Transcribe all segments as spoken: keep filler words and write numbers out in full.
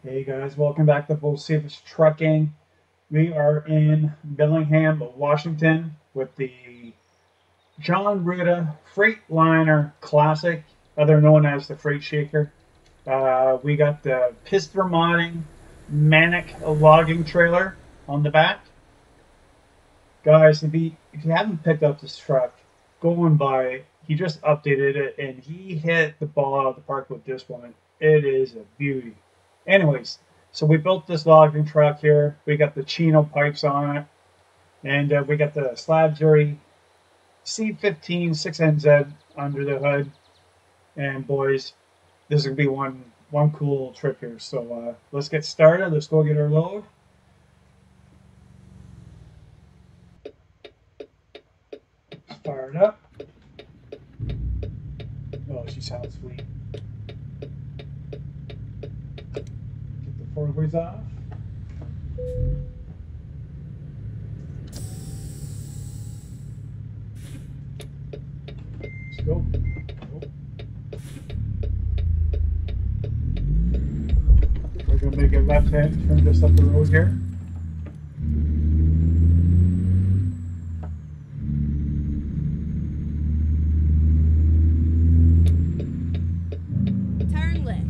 Hey guys, welcome back to Full Service Trucking. We are in Bellingham, Washington with the John Ruda Freightliner Classic, other known as the Freightshaker. Uh, we got the piston modding Manac logging trailer on the back. Guys, if you, if you haven't picked up this truck, go and buy it. He just updated it and he hit the ball out of the park with this one. It is a beauty. Anyways, so we built this logging truck here. We got the Chino pipes on it, and uh, we got the Slab Jury C fifteen six N Z under the hood. And boys, this is gonna be one one cool trip here. So uh, let's get started. Let's go get our load. Fire it up. Oh, she sounds sweet. Forwards off. Let's go. Oh. We're going to make a left hand turn just up the road here. Turn left.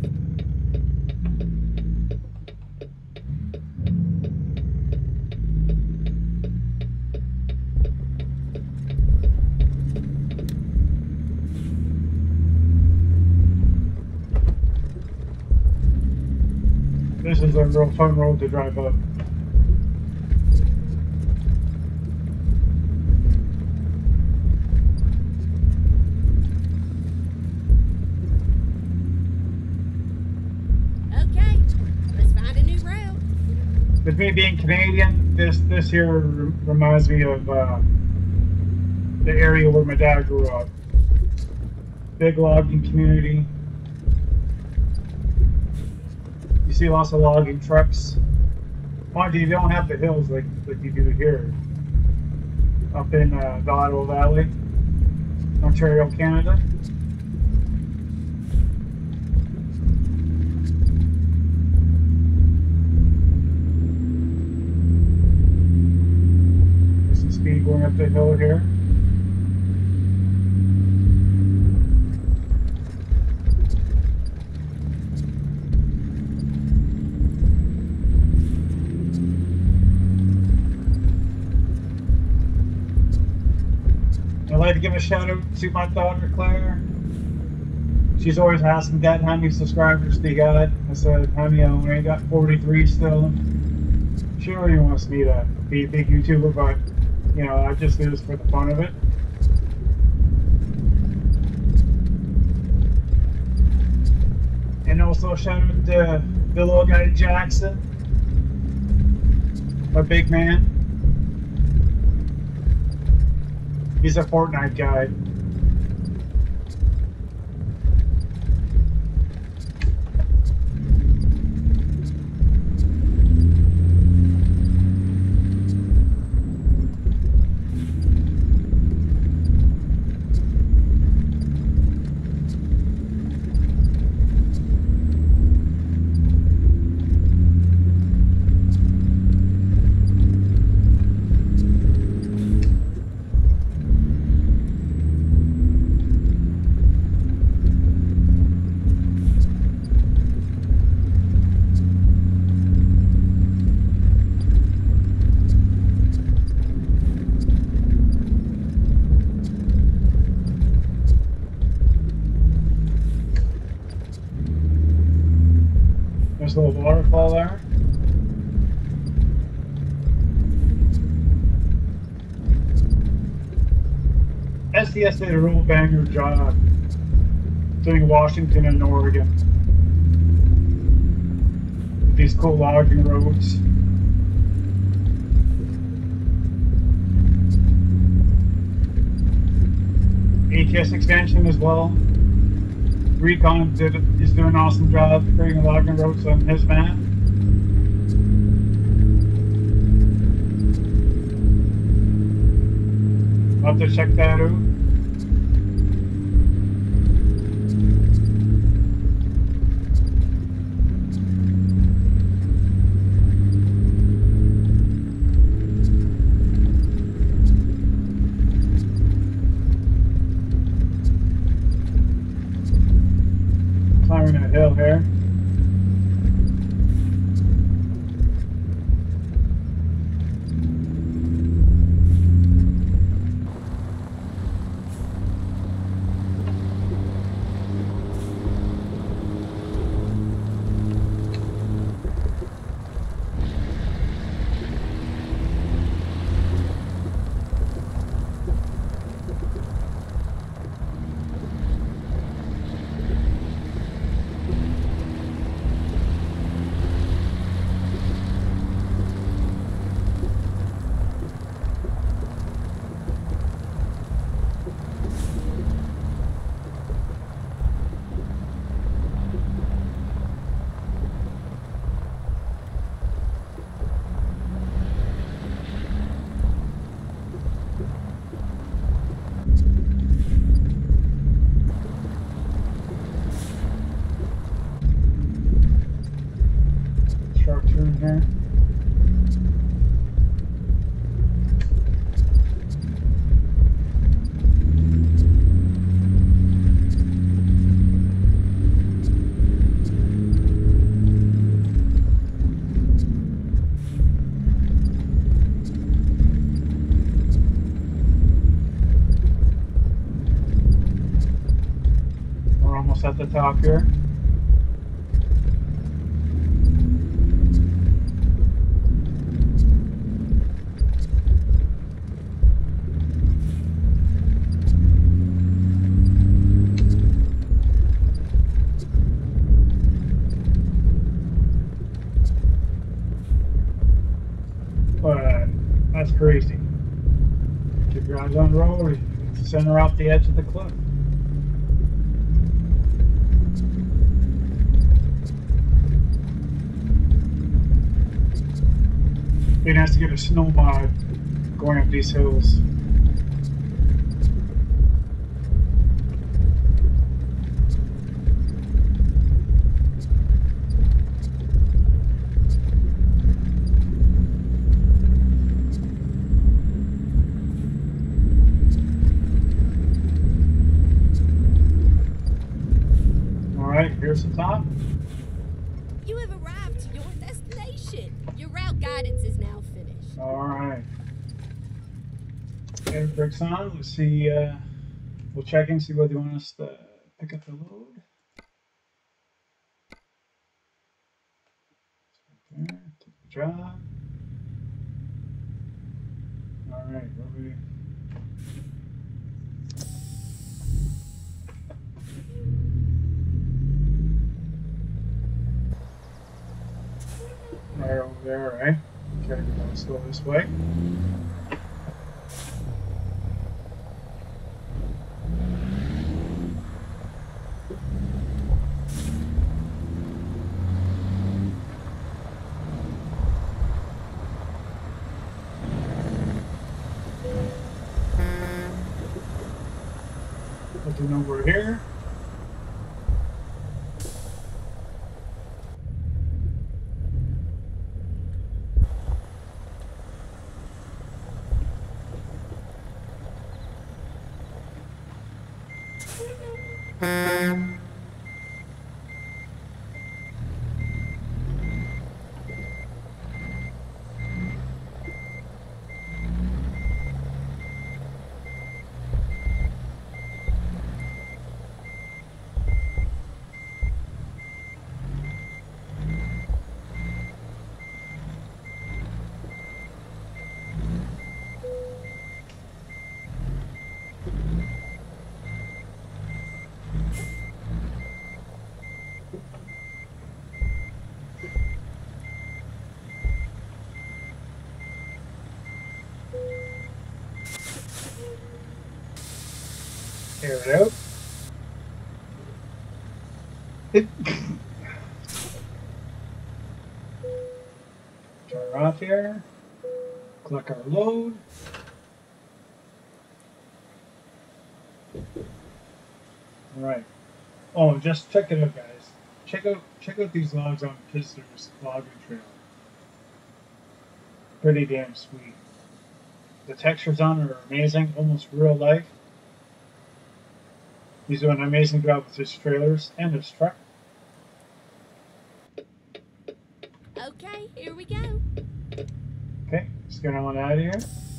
This is a real fun road to drive up. Okay, let's find a new route. With me being Canadian, this this here reminds me of uh, the area where my dad grew up. Big logging community. You see lots of logging trucks. Mind you, you don't have the hills like, like you do here. Up in uh, the Ottawa Valley, Ontario, Canada. There's some speed going up the hill here. I'd like to give a shout out to my daughter Claire. She's always asking Dad how many subscribers they got. I said, honey, I only got forty-three still. She really wants me to be a big YouTuber, but you know, I just do this for the fun of it. And also shout out to the little guy Jackson, my big man. He's a Fortnite guy. There's a little waterfall there. S D S did a real banger job doing Washington and Oregon. With these cool logging roads. A T S expansion as well. Recon did, is doing an awesome job creating logging roads on his map. I'll have to check that out. climbing that hill here. Sharp turn here. We're almost at the top here. But that's crazy. Keep your eyes on the road, send her off the edge of the cliff. It has to get a snow mod going up these hills. Alright, here's the top. You have arrived to your destination. Your route guidance is now finished. Alright. Air brakes on. Let's see. Uh, we'll check and see whether you want us to pick up the load. There, take the job. Alright, where we. Right over there, right? Okay, let's go this way. Looking over here. Air it out. It turn her off here. Click our load. Alright. Oh, just check it out, guys. Check out check out these logs on Kisner's logging trail. Pretty damn sweet. The textures on it are amazing, almost real life. He's doing an amazing job with his trailers and his truck. get on out of here.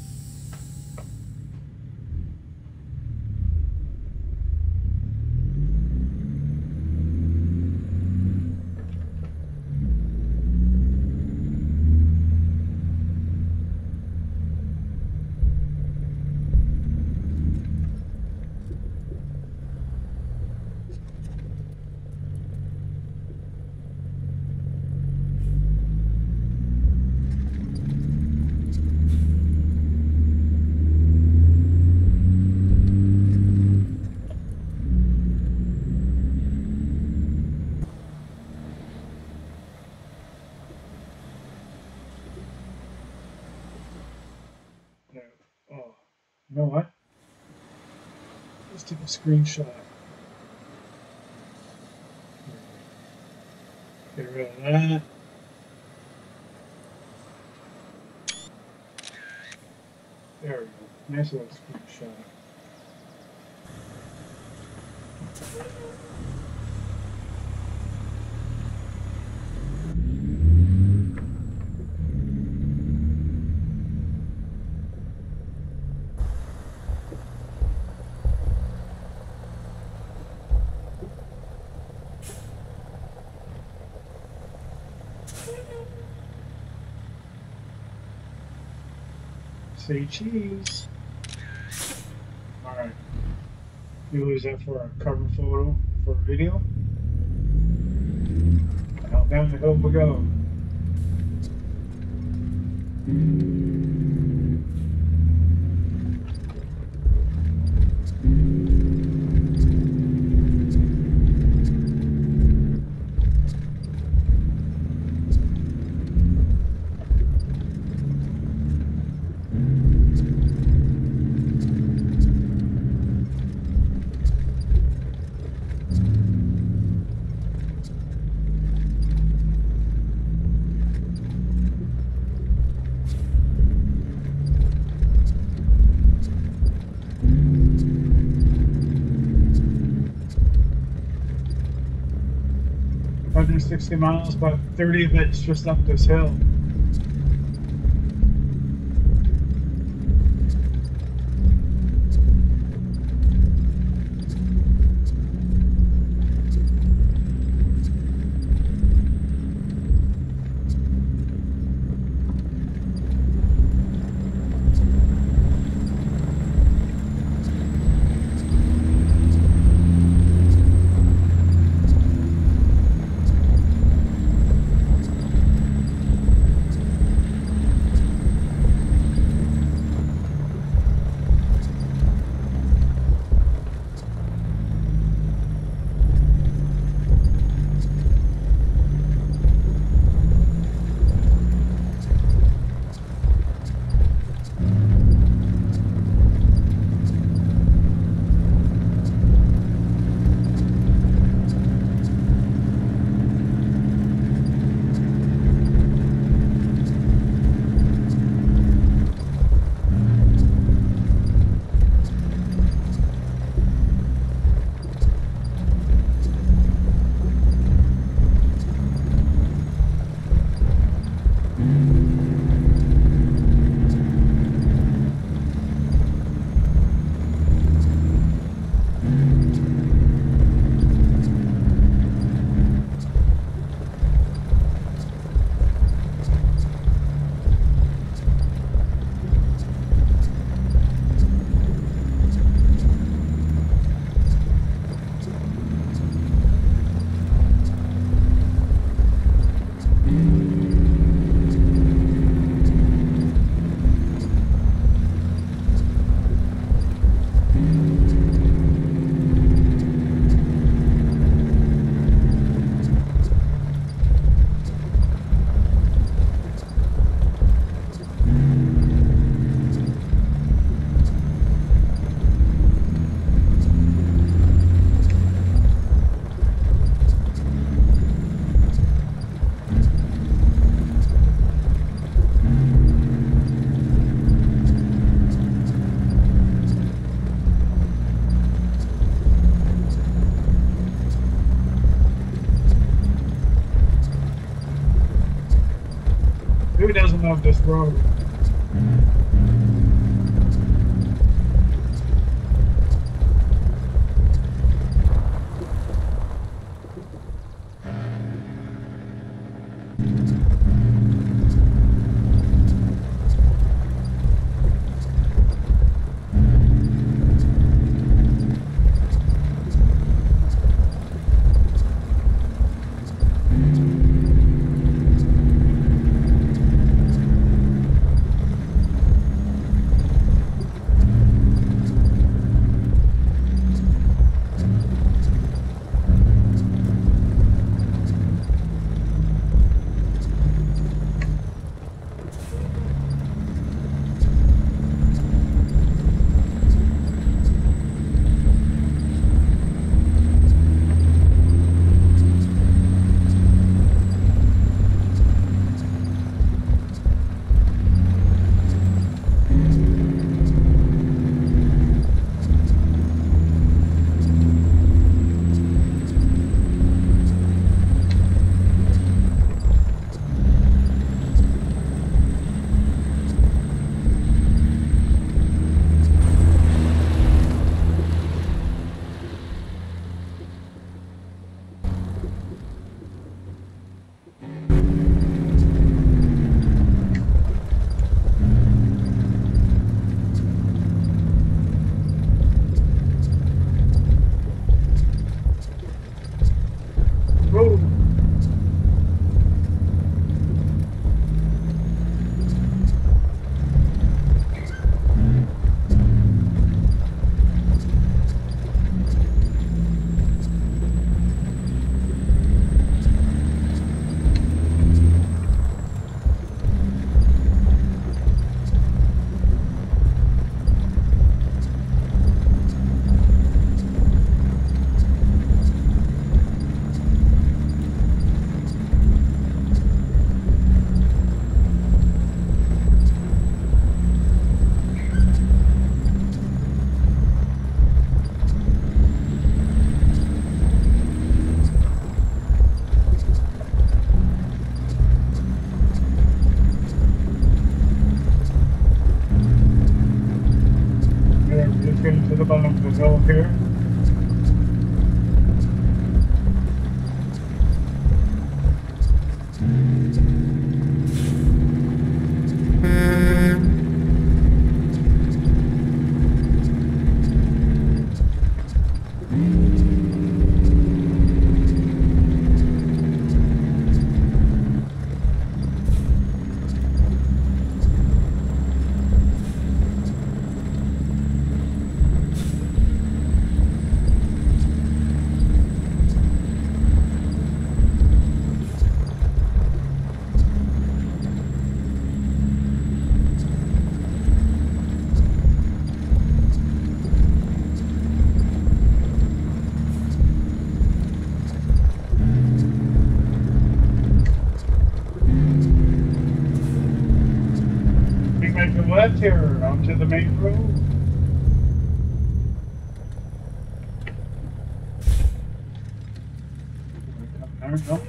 Oh, you know what? Let's take a screenshot. Get rid of that. There we go. Nice little screenshot. Say cheese. Alright. You use that for a cover photo for a video. Now down the hill we go. one hundred sixty miles, but thirty of it's just up this hill. Who doesn't love this road? To the bottom of the hill here. Left here onto the main road. There we go.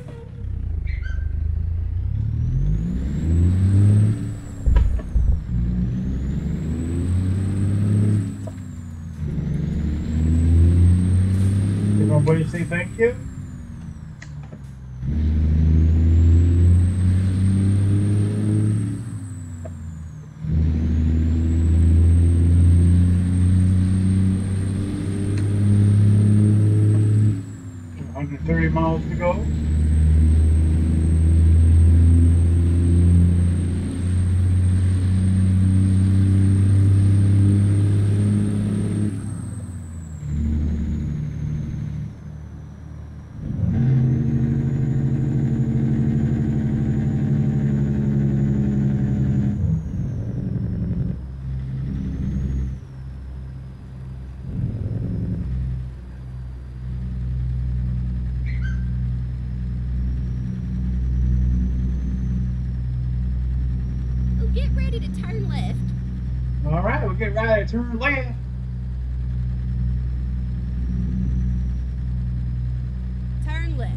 Everybody say thank you. thirty miles to go. Get ready to turn left. All right, we'll get ready to turn left. Turn left.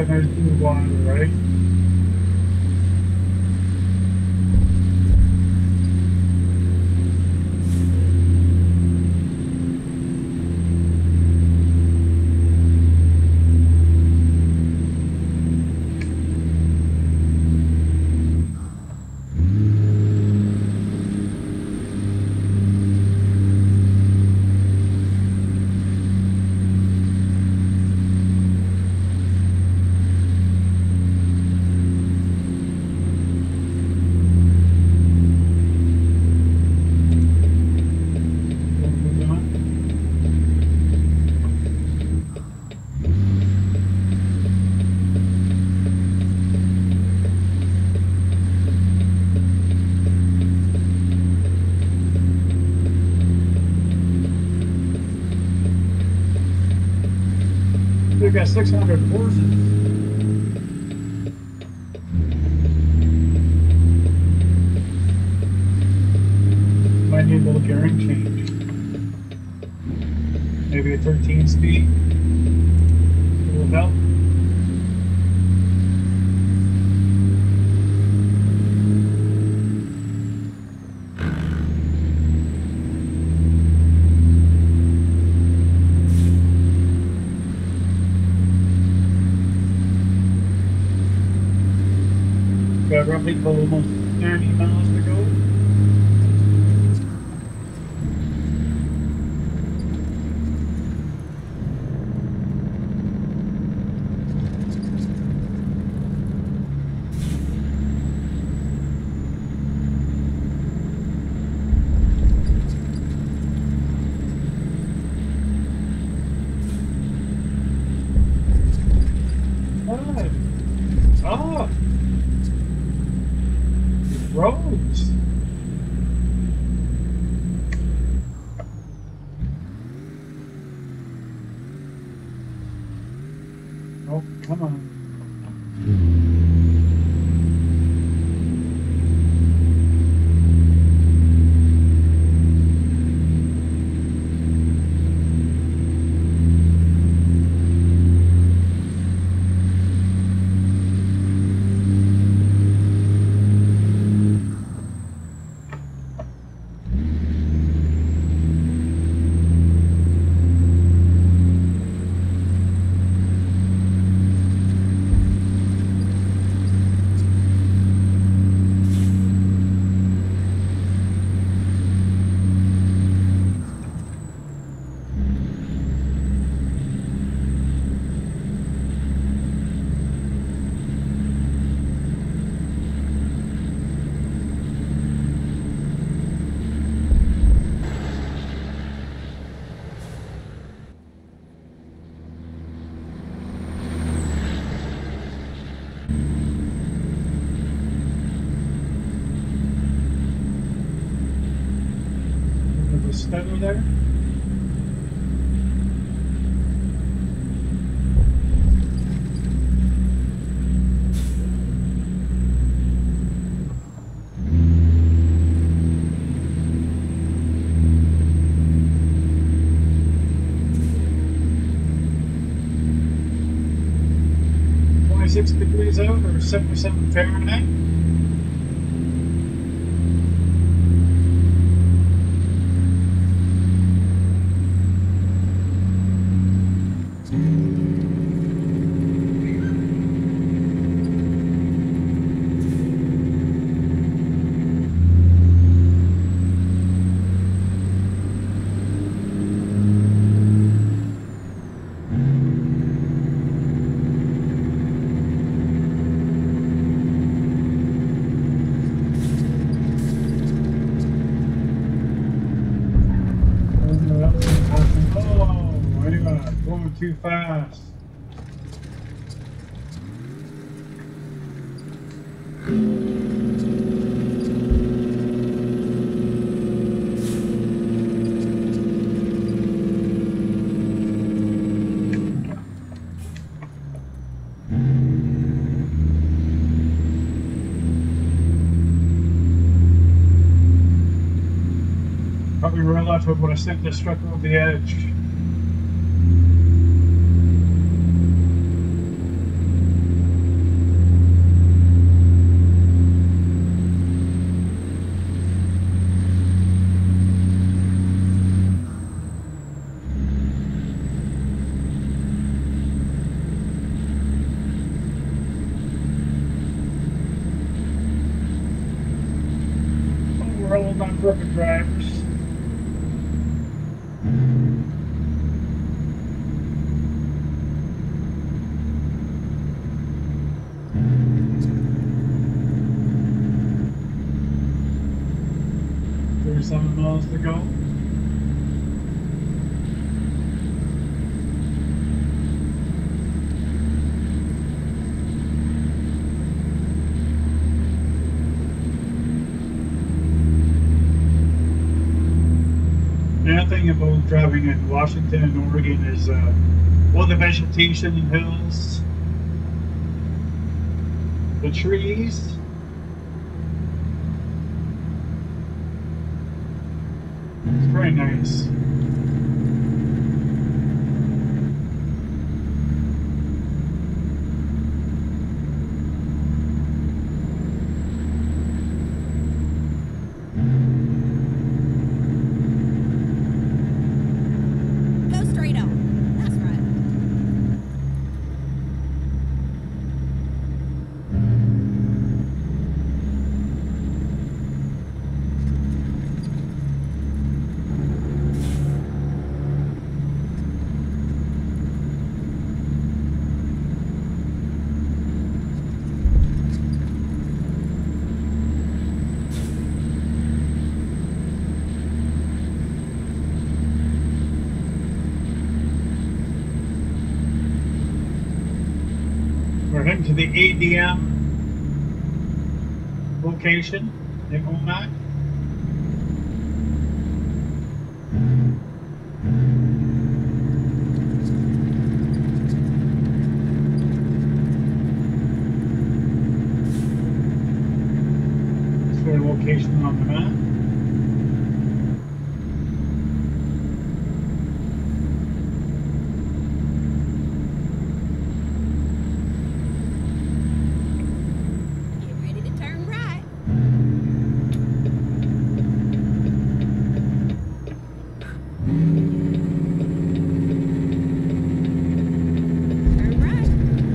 five minutes through the water, right? We've got six hundred horses. Might need a little gearing change. Maybe a thirteen speed. It will help. Got roughly almost thirty miles to go. Ah! Roads. Oh, come on. Stutter there. twenty-six degrees out or seventy-seven Fahrenheit. Going too fast. Probably realized when I sent this truck over the edge. crooked drivers. thirty-seven miles to go. Another thing about driving in Washington and Oregon is uh, well, the vegetation and hills, the trees. It's very nice. Go straight on. That's right. We're heading to the A D M location in Omak. It's their location on the map. Get ready to turn right. Turn right.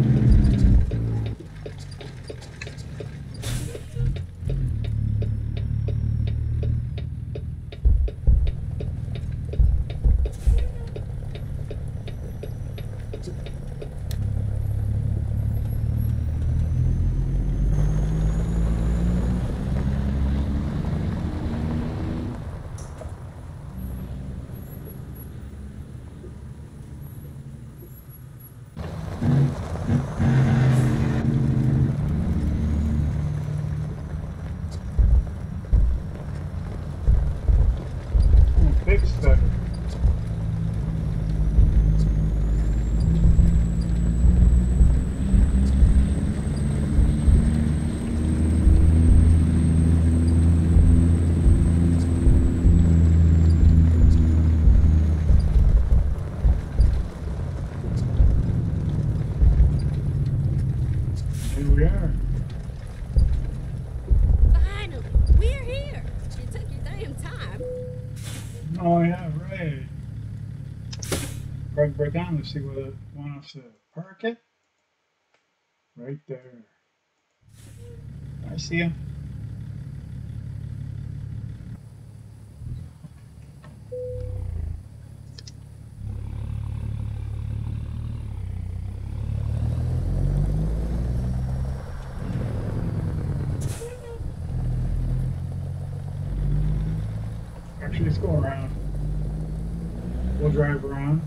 Oh, big stutter. Here we are. Finally, we're here. It took your damn time. Oh yeah, right. Right, right down to see where it want us to park it. Right there. I see him. Actually, let's go around. We'll drive around.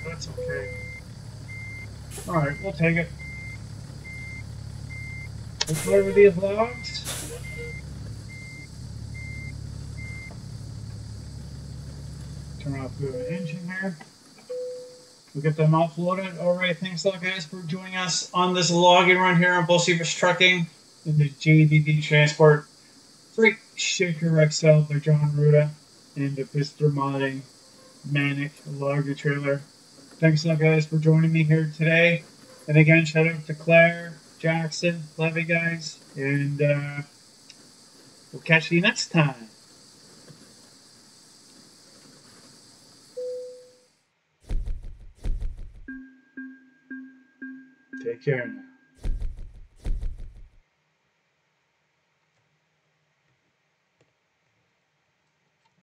That's okay. Alright, we'll take it. We'll deliver these logs. Turn off the engine here. We'll get them offloaded. Alright, thanks a lot guys for joining us on this logging run here on Bullsevers Trucking in the J B B Transport Freightshaker X L by John Ruda and the Mister Modding Manac logger trailer. Thanks a lot guys for joining me here today. And again, shout out to Claire, Jackson, love you guys, and uh, we'll catch you next time. Take care now.